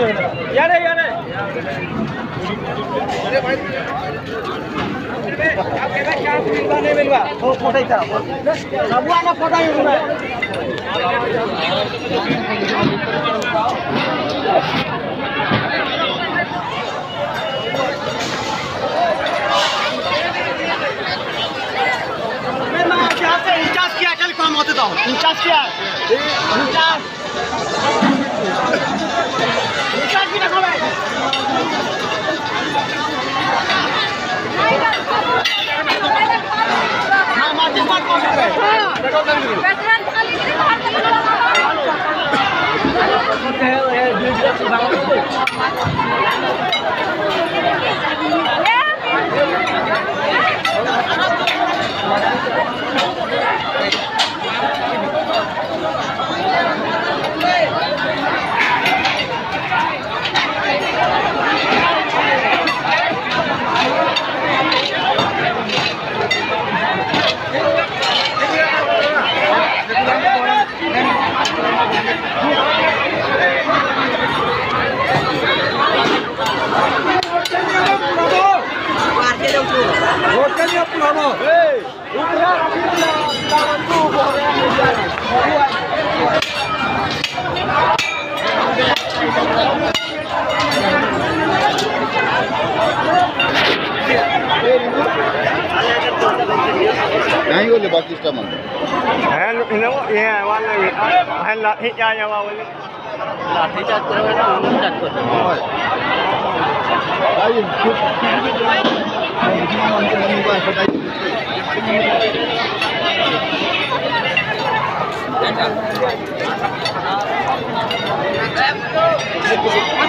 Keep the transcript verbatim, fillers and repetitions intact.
यारे यारे अरे भाई आपके भाई क्या मिलवा नहीं मिलवा वो फोटो ही था सब वाला फोटो ही है मैं ना क्या से इंचार्ज किया कल काम होते था इंचार्ज किया इंचार्ज इंचार्ज भी रखा है हां मार्च मार्च कौन कर रहा है वेटरन खाली नहीं बाहर निकलो है ये दूसरा से भाग नहीं बोले बाकी स्टाफ में है नो ये वाला है लाठी चाय वाला लाठी चाय करो ना हम चाट करो भाई कुछ हम नहीं बात बताइए